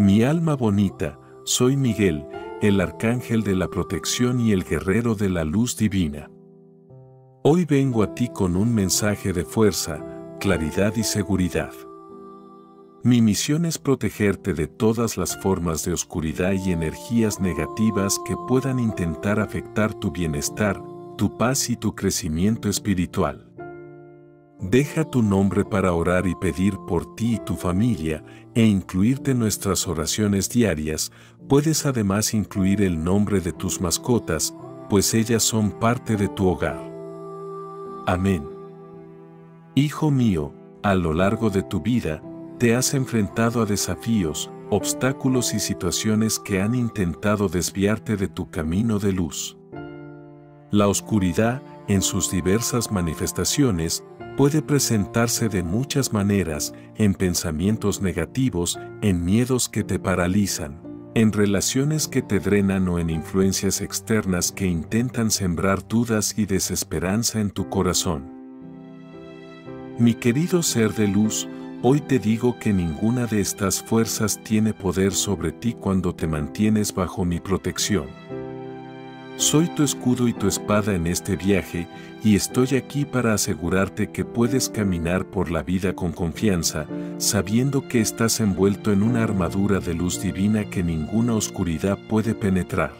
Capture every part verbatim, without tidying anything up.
Mi alma bonita, soy Miguel, el arcángel de la protección y el guerrero de la luz divina. Hoy vengo a ti con un mensaje de fuerza, claridad y seguridad. Mi misión es protegerte de todas las formas de oscuridad y energías negativas que puedan intentar afectar tu bienestar, tu paz y tu crecimiento espiritual. Deja tu nombre para orar y pedir por ti y tu familia e incluirte en nuestras oraciones diarias. Puedes además incluir el nombre de tus mascotas, pues ellas son parte de tu hogar. Amén. Hijo mío, a lo largo de tu vida, te has enfrentado a desafíos, obstáculos y situaciones que han intentado desviarte de tu camino de luz. La oscuridad, en sus diversas manifestaciones, puede presentarse de muchas maneras, en pensamientos negativos, en miedos que te paralizan, en relaciones que te drenan o en influencias externas que intentan sembrar dudas y desesperanza en tu corazón. Mi querido ser de luz, hoy te digo que ninguna de estas fuerzas tiene poder sobre ti cuando te mantienes bajo mi protección. Soy tu escudo y tu espada en este viaje, y estoy aquí para asegurarte que puedes caminar por la vida con confianza, sabiendo que estás envuelto en una armadura de luz divina que ninguna oscuridad puede penetrar.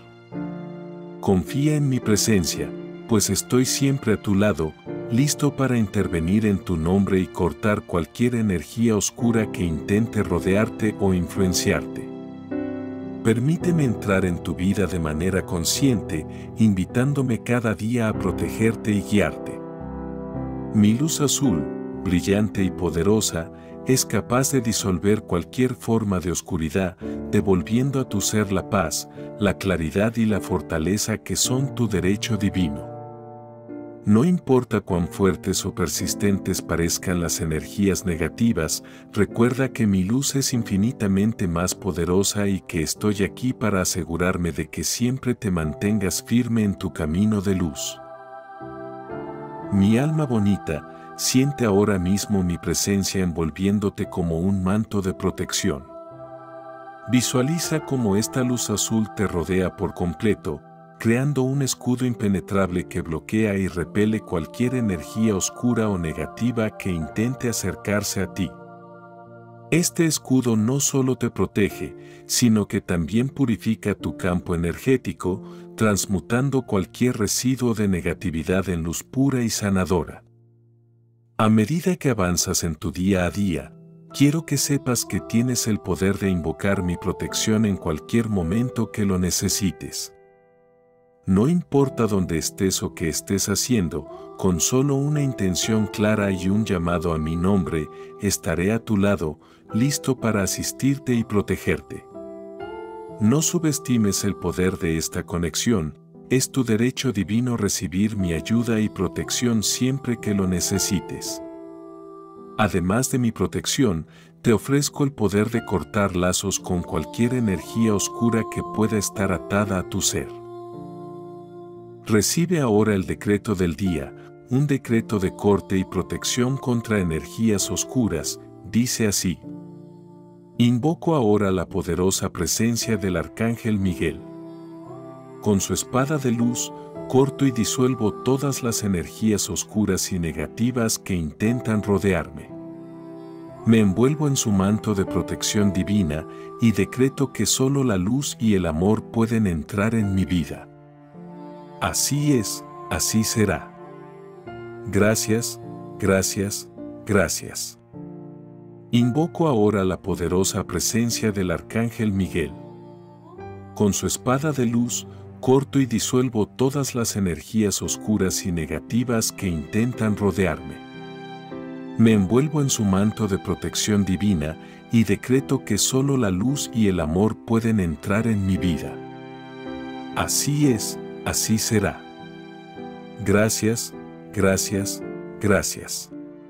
Confía en mi presencia, pues estoy siempre a tu lado, listo para intervenir en tu nombre y cortar cualquier energía oscura que intente rodearte o influenciarte. Permíteme entrar en tu vida de manera consciente, invitándome cada día a protegerte y guiarte. Mi luz azul, brillante y poderosa, es capaz de disolver cualquier forma de oscuridad, devolviendo a tu ser la paz, la claridad y la fortaleza que son tu derecho divino. No importa cuán fuertes o persistentes parezcan las energías negativas, recuerda que mi luz es infinitamente más poderosa y que estoy aquí para asegurarme de que siempre te mantengas firme en tu camino de luz. Mi alma bonita, siente ahora mismo mi presencia envolviéndote como un manto de protección. Visualiza cómo esta luz azul te rodea por completo, creando un escudo impenetrable que bloquea y repele cualquier energía oscura o negativa que intente acercarse a ti. Este escudo no solo te protege, sino que también purifica tu campo energético, transmutando cualquier residuo de negatividad en luz pura y sanadora. A medida que avanzas en tu día a día, quiero que sepas que tienes el poder de invocar mi protección en cualquier momento que lo necesites. No importa dónde estés o qué estés haciendo, con solo una intención clara y un llamado a mi nombre, estaré a tu lado, listo para asistirte y protegerte. No subestimes el poder de esta conexión, es tu derecho divino recibir mi ayuda y protección siempre que lo necesites. Además de mi protección, te ofrezco el poder de cortar lazos con cualquier energía oscura que pueda estar atada a tu ser. Recibe ahora el decreto del día, un decreto de corte y protección contra energías oscuras, dice así. Invoco ahora la poderosa presencia del Arcángel Miguel. Con su espada de luz, corto y disuelvo todas las energías oscuras y negativas que intentan rodearme. Me envuelvo en su manto de protección divina y decreto que solo la luz y el amor pueden entrar en mi vida. Así es, así será. Gracias, gracias, gracias. Invoco ahora la poderosa presencia del Arcángel Miguel. Con su espada de luz, corto y disuelvo todas las energías oscuras y negativas que intentan rodearme. Me envuelvo en su manto de protección divina y decreto que solo la luz y el amor pueden entrar en mi vida. Así es, así será. Gracias, gracias, gracias.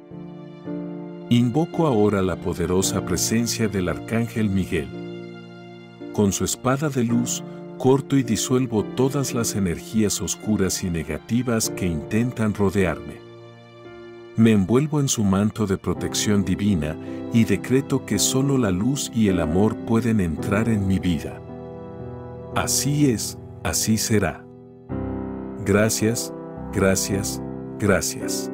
Invoco ahora la poderosa presencia del Arcángel Miguel. Con su espada de luz, corto y disuelvo todas las energías oscuras y negativas que intentan rodearme. Me envuelvo en su manto de protección divina y decreto que solo la luz y el amor pueden entrar en mi vida. Así es, así será. Gracias, gracias, gracias.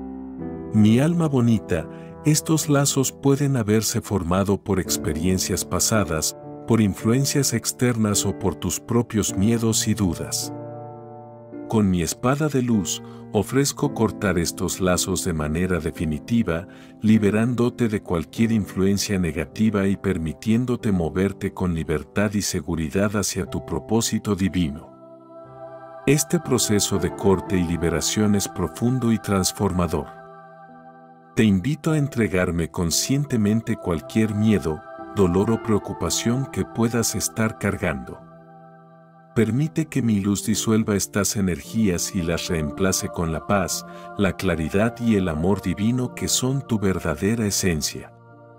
Mi alma bonita, estos lazos pueden haberse formado por experiencias pasadas, por influencias externas o por tus propios miedos y dudas. Con mi espada de luz, ofrezco cortar estos lazos de manera definitiva, liberándote de cualquier influencia negativa y permitiéndote moverte con libertad y seguridad hacia tu propósito divino. Este proceso de corte y liberación es profundo y transformador. Te invito a entregarme conscientemente cualquier miedo, dolor o preocupación que puedas estar cargando. Permite que mi luz disuelva estas energías y las reemplace con la paz, la claridad y el amor divino que son tu verdadera esencia.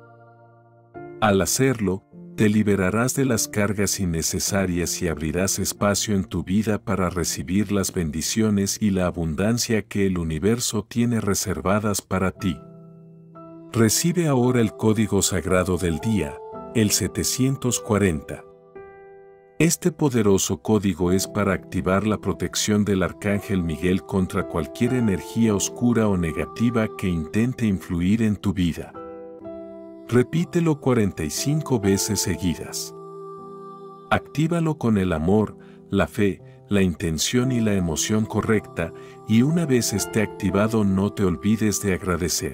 Al hacerlo, te liberarás de las cargas innecesarias y abrirás espacio en tu vida para recibir las bendiciones y la abundancia que el universo tiene reservadas para ti. Recibe ahora el código sagrado del día, el setecientos cuarenta. Este poderoso código es para activar la protección del Arcángel Miguel contra cualquier energía oscura o negativa que intente influir en tu vida. Repítelo cuarenta y cinco veces seguidas. Actívalo con el amor, la fe, la intención y la emoción correcta, y una vez esté activado no te olvides de agradecer.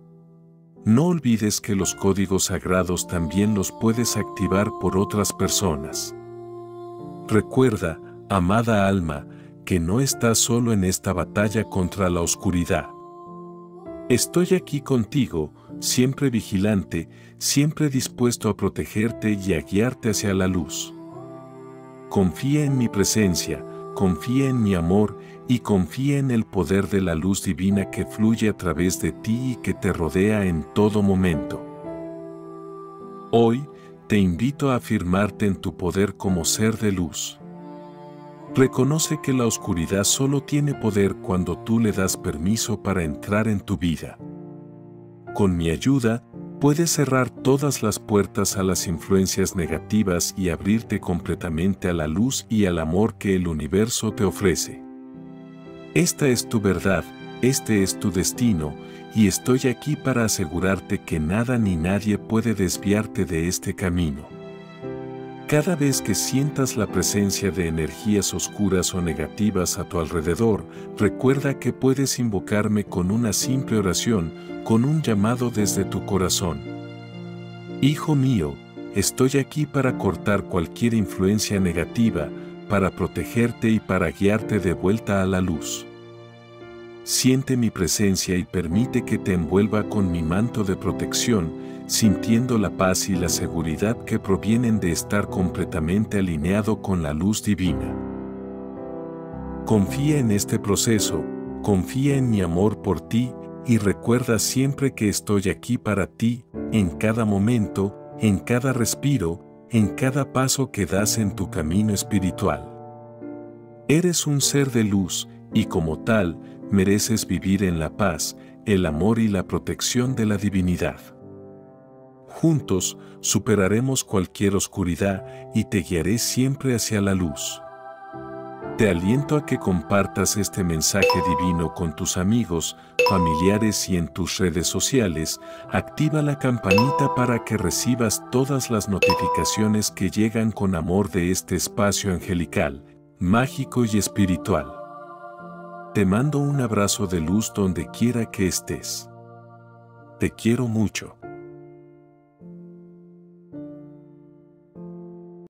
No olvides que los códigos sagrados también los puedes activar por otras personas. Recuerda, amada alma, que no estás solo en esta batalla contra la oscuridad. Estoy aquí contigo, siempre vigilante, siempre dispuesto a protegerte y a guiarte hacia la luz. Confía en mi presencia, confía en mi amor y confía en el poder de la luz divina que fluye a través de ti y que te rodea en todo momento. Hoy, te invito a afirmarte en tu poder como ser de luz. Reconoce que la oscuridad solo tiene poder cuando tú le das permiso para entrar en tu vida. Con mi ayuda, puedes cerrar todas las puertas a las influencias negativas y abrirte completamente a la luz y al amor que el universo te ofrece. Esta es tu verdad, este es tu destino, y estoy aquí para asegurarte que nada ni nadie puede desviarte de este camino. Cada vez que sientas la presencia de energías oscuras o negativas a tu alrededor, recuerda que puedes invocarme con una simple oración, con un llamado desde tu corazón. Hijo mío, estoy aquí para cortar cualquier influencia negativa, para protegerte y para guiarte de vuelta a la luz. Siente mi presencia y permite que te envuelva con mi manto de protección, sintiendo la paz y la seguridad que provienen de estar completamente alineado con la luz divina. Confía en este proceso, confía en mi amor por ti y recuerda siempre que estoy aquí para ti, en cada momento, en cada respiro, en cada paso que das en tu camino espiritual. Eres un ser de luz y como tal, mereces vivir en la paz, el amor y la protección de la divinidad. Juntos, superaremos cualquier oscuridad y te guiaré siempre hacia la luz. Te aliento a que compartas este mensaje divino con tus amigos, familiares y en tus redes sociales. Activa la campanita para que recibas todas las notificaciones que llegan con amor de este espacio angelical, mágico y espiritual. Te mando un abrazo de luz donde quiera que estés. Te quiero mucho.